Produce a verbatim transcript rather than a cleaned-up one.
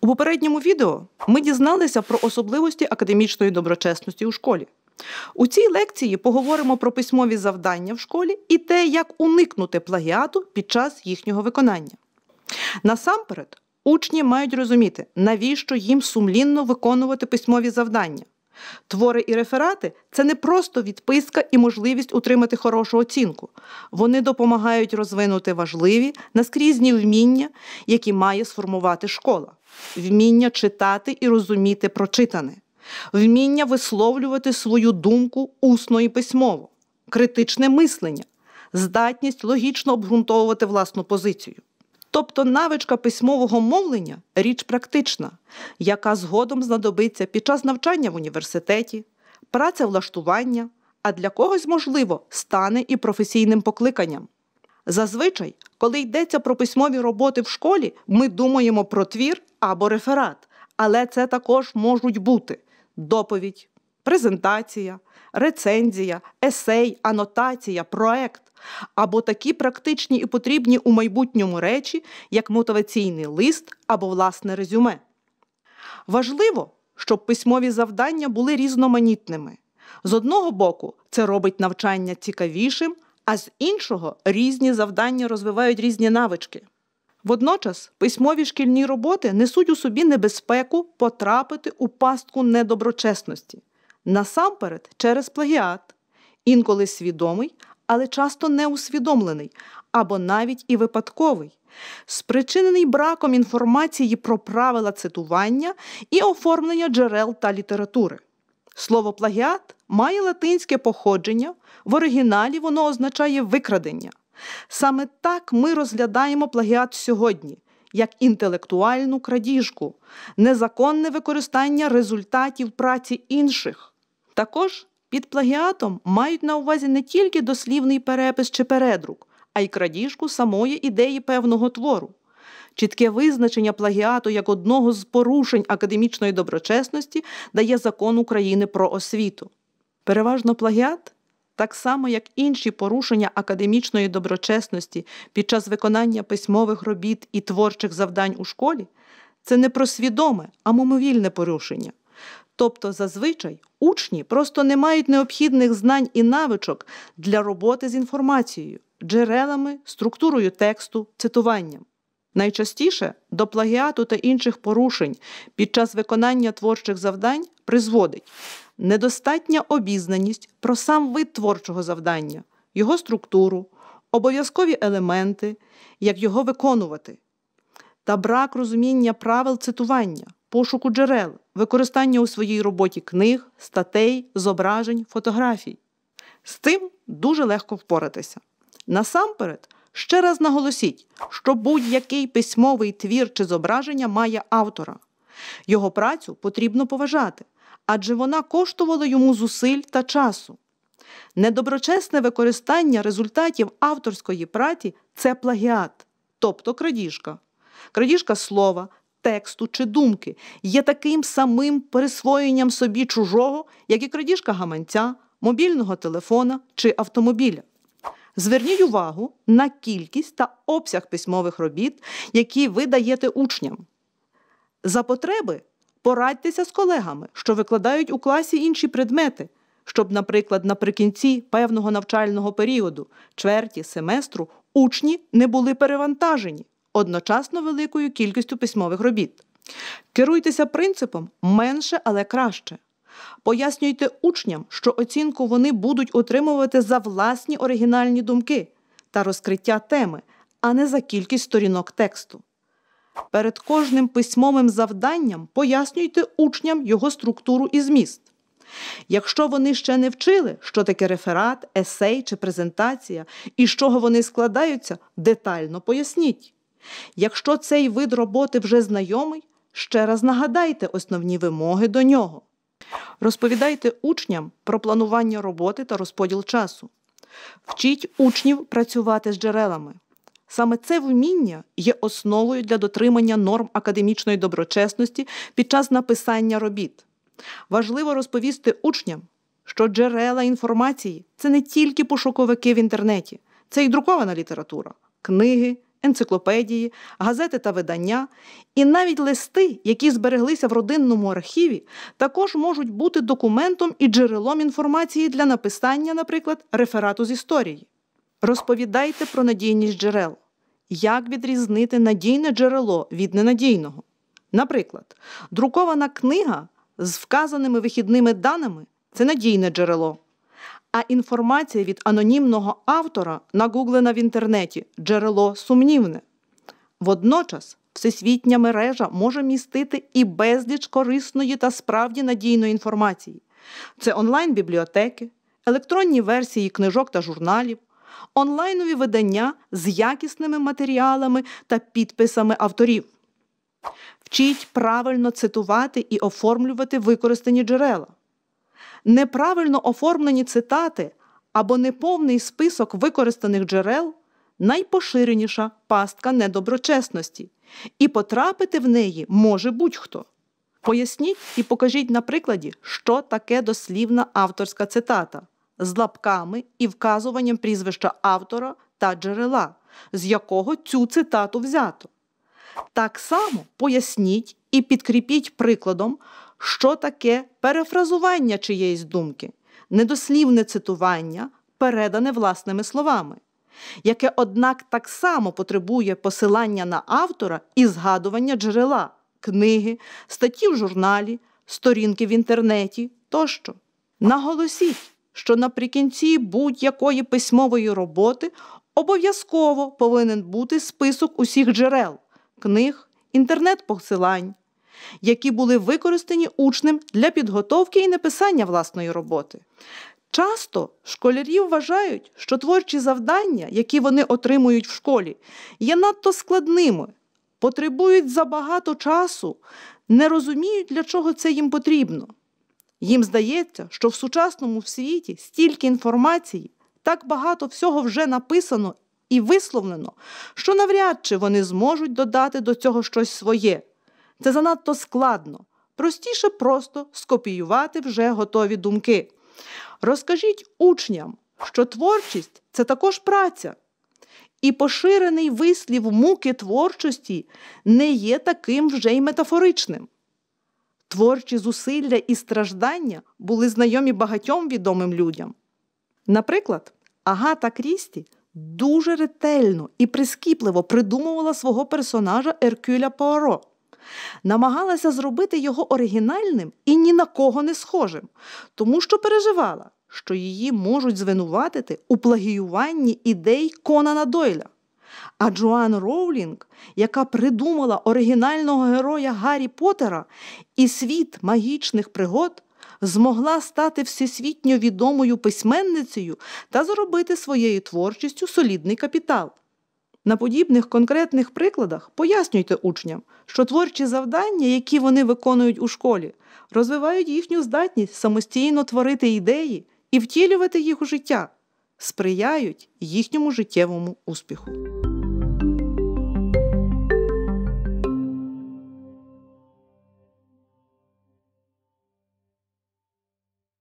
У попередньому відео ми дізналися про особливості академічної доброчесності у школі. У цій лекції поговоримо про письмові завдання в школі і те, як уникнути плагіату під час їхнього виконання. Насамперед, учні мають розуміти, навіщо їм сумлінно виконувати письмові завдання. Твори і реферати – це не просто відписка і можливість отримати хорошу оцінку. Вони допомагають розвинути важливі, наскрізні вміння, які має сформувати школа. Вміння читати і розуміти прочитане. Вміння висловлювати свою думку усно і письмово. Критичне мислення. Здатність логічно обґрунтовувати власну позицію. Тобто навичка письмового мовлення – річ практична, яка згодом знадобиться під час навчання в університеті, працевлаштування, а для когось, можливо, стане і професійним покликанням. Зазвичай, коли йдеться про письмові роботи в школі, ми думаємо про твір або реферат, але це також можуть бути доповідь, презентація, рецензія, есей, анотація, проект, або такі практичні і потрібні у майбутньому речі, як мотиваційний лист або власне резюме. Важливо, щоб письмові завдання були різноманітними. З одного боку, це робить навчання цікавішим, а з іншого – різні завдання розвивають різні навички. Водночас, письмові шкільні роботи несуть у собі небезпеку потрапити у пастку недоброчесності. Насамперед, через плагіат, інколи свідомий, але часто неусвідомлений, або навіть і випадковий, спричинений браком інформації про правила цитування і оформлення джерел та літератури. Слово «плагіат» має латинське походження, в оригіналі воно означає «викрадення». Саме так ми розглядаємо плагіат сьогодні, як інтелектуальну крадіжку, незаконне використання результатів праці інших. Також під плагіатом мають на увазі не тільки дослівний перепис чи передрук, а й крадіжку самої ідеї певного твору. Чітке визначення плагіату як одного з порушень академічної доброчесності дає Закон України про освіту. Переважно плагіат, так само як інші порушення академічної доброчесності під час виконання письмових робіт і творчих завдань у школі, це не про свідоме, а мимовільне порушення. Тобто, зазвичай, учні просто не мають необхідних знань і навичок для роботи з інформацією, джерелами, структурою тексту, цитуванням. Найчастіше до плагіату та інших порушень під час виконання творчих завдань призводить недостатня обізнаність про сам вид творчого завдання, його структуру, обов'язкові елементи, як його виконувати, та брак розуміння правил цитування, пошуку джерел, використання у своїй роботі книг, статей, зображень, фотографій. З тим дуже легко впоратися. Насамперед, ще раз наголосіть, що будь-який письмовий твір чи зображення має автора. Його працю потрібно поважати, адже вона коштувала йому зусиль та часу. Недоброчесне використання результатів авторської праці – це плагіат, тобто крадіжка. Крадіжка слова, тексту чи думки є таким самим присвоєнням собі чужого, як і крадіжка гаманця, мобільного телефона чи автомобіля. Зверніть увагу на кількість та обсяг письмових робіт, які ви даєте учням. За потреби порадьтеся з колегами, що викладають у класі інші предмети, щоб, наприклад, наприкінці певного навчального періоду, чверті, семестру, учні не були перевантажені одночасно великою кількістю письмових робіт. Керуйтеся принципом «менше, але краще». Пояснюйте учням, що оцінку вони будуть отримувати за власні оригінальні думки та розкриття теми, а не за кількість сторінок тексту. Перед кожним письмовим завданням пояснюйте учням його структуру і зміст. Якщо вони ще не вчили, що таке реферат, есей чи презентація, і з чого вони складаються, детально поясніть. Якщо цей вид роботи вже знайомий, ще раз нагадайте основні вимоги до нього. Розповідайте учням про планування роботи та розподіл часу. Вчіть учнів працювати з джерелами. Саме це вміння є основою для дотримання норм академічної доброчесності під час написання робіт. Важливо розповісти учням, що джерела інформації – це не тільки пошуковики в інтернеті, це й друкована література, книги, енциклопедії, газети та видання, і навіть листи, які збереглися в родинному архіві, також можуть бути документом і джерелом інформації для написання, наприклад, реферату з історії. Розповідайте про надійність джерел. Як відрізнити надійне джерело від ненадійного? Наприклад, друкована книга з вказаними вихідними даними – це надійне джерело. А інформація від анонімного автора, нагуглена в інтернеті – джерело сумнівне. Водночас, всесвітня мережа може містити і безліч корисної та справді надійної інформації. Це онлайн-бібліотеки, електронні версії книжок та журналів, онлайнові видання з якісними матеріалами та підписами авторів. Вчіть правильно цитувати і оформлювати використані джерела. Неправильно оформлені цитати або неповний список використаних джерел – найпоширеніша пастка недоброчесності, і потрапити в неї може будь-хто. Поясніть і покажіть на прикладі, що таке дослівна авторська цитата з лапками і вказуванням прізвища автора та джерела, з якого цю цитату взято. Так само поясніть і підкріпіть прикладом, що таке перефразування чиєїсь думки, недослівне цитування, передане власними словами, яке, однак, так само потребує посилання на автора і згадування джерела, книги, статті в журналі, сторінки в інтернеті тощо. Наголосіть, що наприкінці будь-якої письмової роботи обов'язково повинен бути список усіх джерел, книг, інтернет-посилань, які були використані учнем для підготовки і написання власної роботи. Часто школярі вважають, що творчі завдання, які вони отримують в школі, є надто складними, потребують забагато часу, не розуміють, для чого це їм потрібно. Їм здається, що в сучасному світі стільки інформації, так багато всього вже написано і висловлено, що навряд чи вони зможуть додати до цього щось своє. Це занадто складно. Простіше просто скопіювати вже готові думки. Розкажіть учням, що творчість – це також праця. І поширений вислів муки творчості не є таким вже й метафоричним. Творчі зусилля і страждання були знайомі багатьом відомим людям. Наприклад, Агата Крісті дуже ретельно і прискіпливо придумувала свого персонажа Еркюля Пуаро. Намагалася зробити його оригінальним і ні на кого не схожим, тому що переживала, що її можуть звинуватити у плагіюванні ідей Конана Дойля. А Джоан Роулінг, яка придумала оригінального героя Гаррі Поттера і світ магічних пригод, змогла стати всесвітньо відомою письменницею та заробити своєю творчістю солідний капітал. На подібних конкретних прикладах пояснюйте учням, що творчі завдання, які вони виконують у школі, розвивають їхню здатність самостійно творити ідеї і втілювати їх у життя, сприяють їхньому життєвому успіху.